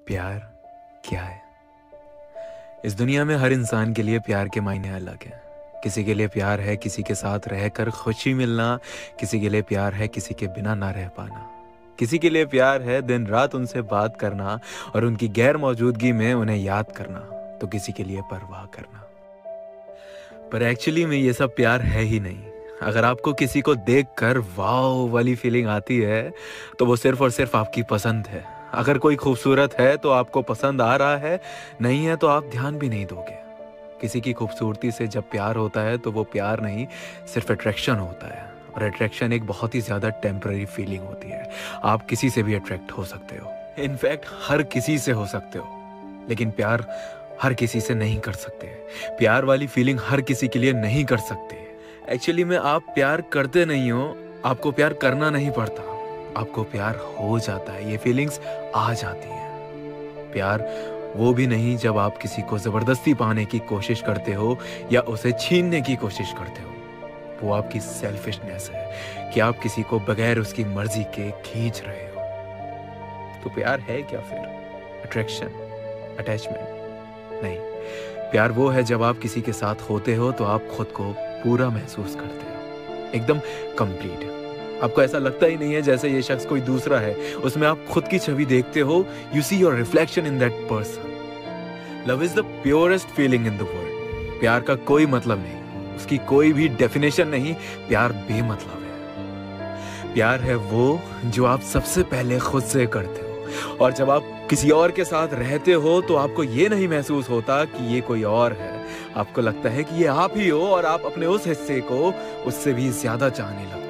प्यार क्या है? इस दुनिया में हर इंसान के लिए प्यार के मायने अलग हैं। किसी के लिए प्यार है किसी के साथ रहकर खुशी मिलना, किसी के लिए प्यार है किसी के बिना ना रह पाना, किसी के लिए प्यार है दिन रात उनसे बात करना और उनकी गैर मौजूदगी में उन्हें याद करना, तो किसी के लिए परवाह करना। पर एक्चुअली में ये सब प्यार है ही नहीं। अगर आपको किसी को देखकर वाव वाली फीलिंग आती है तो वो सिर्फ और सिर्फ आपकी पसंद है। अगर कोई खूबसूरत है तो आपको पसंद आ रहा है, नहीं है तो आप ध्यान भी नहीं दोगे। किसी की खूबसूरती से जब प्यार होता है तो वो प्यार नहीं, सिर्फ अट्रैक्शन होता है। और अट्रैक्शन एक बहुत ही ज़्यादा टेम्पररी फीलिंग होती है। आप किसी से भी अट्रैक्ट हो सकते हो, इनफैक्ट हर किसी से हो सकते हो, लेकिन प्यार हर किसी से नहीं कर सकते। प्यार वाली फीलिंग हर किसी के लिए नहीं कर सकते। एक्चुअली में आप प्यार करते नहीं हो, आपको प्यार करना नहीं पड़ता, आपको प्यार हो जाता है। ये फीलिंग्स आ जाती हैं। प्यार वो भी नहीं जब आप किसी को जबरदस्ती पाने की कोशिश करते हो या उसे छीनने की कोशिश करते हो। वो आपकी सेल्फिशनेस है कि आप किसी को बगैर उसकी मर्जी के खींच रहे हो। तो प्यार है क्या फिर? Attraction, attachment? नहीं, प्यार वो है जब आप किसी के साथ होते हो तो आप खुद को पूरा महसूस करते हो, एकदम कंप्लीट। आपको ऐसा लगता ही नहीं है जैसे ये शख्स कोई दूसरा है, उसमें आप खुद की छवि देखते हो। You see your reflection in that person. Love is the purest feeling in the world. प्यार का कोई मतलब नहीं, उसकी कोई भी डेफिनेशन नहीं। प्यार बेमतलब है। प्यार है वो जो आप सबसे पहले खुद से करते हो, और जब आप किसी और के साथ रहते हो तो आपको ये नहीं महसूस होता कि ये कोई और है। आपको लगता है कि ये आप ही हो और आप अपने उस हिस्से को उससे भी ज्यादा चाहने लगते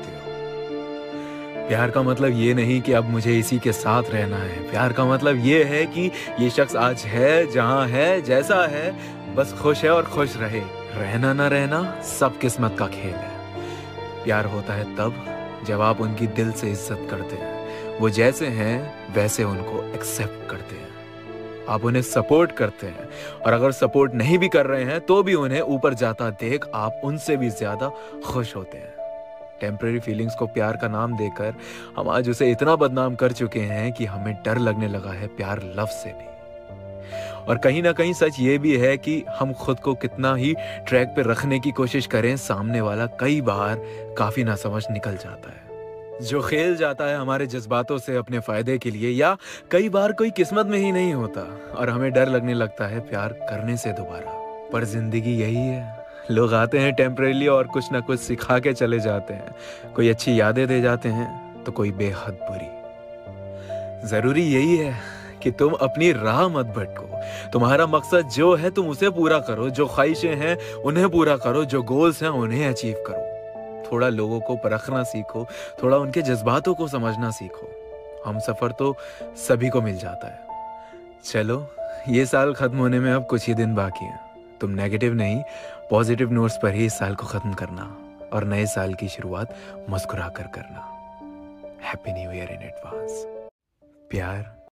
हो। प्यार का मतलब ये नहीं कि अब मुझे इसी के साथ रहना है। प्यार का मतलब ये है कि ये शख्स आज है, जहां है, जैसा है, बस खुश है और खुश रहे। रहना ना रहना सब किस्मत का खेल है। प्यार होता है तब जब आप उनकी दिल से इज्जत करते हैं, वो जैसे हैं वैसे उनको एक्सेप्ट करते हैं, आप उन्हें सपोर्ट करते हैं, और अगर सपोर्ट नहीं भी कर रहे हैं तो भी उन्हें ऊपर जाता देख आप उनसे भी ज्यादा खुश होते हैं। टेम्पररी फीलिंग्स को प्यार का नाम देकर हम आज उसे इतना बदनाम कर चुके हैं कि हमें डर लगने लगा है प्यार लव से भी। और कहीं ना कहीं सच ये भी है कि हम खुद को कितना ही ट्रैक पे रखने की कोशिश करें, सामने वाला कई बार काफी नासमझ निकल जाता है, जो खेल जाता है हमारे जज्बातों से अपने फायदे के लिए, या कई बार कोई किस्मत में ही नहीं होता और हमें डर लगने लगता है प्यार करने से दोबारा। पर जिंदगी यही है, लोग आते हैं टेम्परेली और कुछ ना कुछ सिखा के चले जाते हैं। कोई अच्छी यादें दे जाते हैं तो कोई बेहद बुरी। जरूरी यही है कि तुम अपनी राह मत भटको। तुम्हारा मकसद जो है तुम उसे पूरा करो, जो ख्वाहिशें हैं उन्हें पूरा करो, जो गोल्स हैं उन्हें अचीव करो। थोड़ा लोगों को परखना सीखो, थोड़ा उनके जज्बातों को समझना सीखो। हम सफर तो सभी को मिल जाता है। चलो, ये साल खत्म होने में अब कुछ ही दिन बाकी हैं। तुम नेगेटिव नहीं, पॉजिटिव नोट्स पर ही इस साल को खत्म करना और नए साल की शुरुआत मुस्कुरा कर करना। Happy new year in advance. प्यार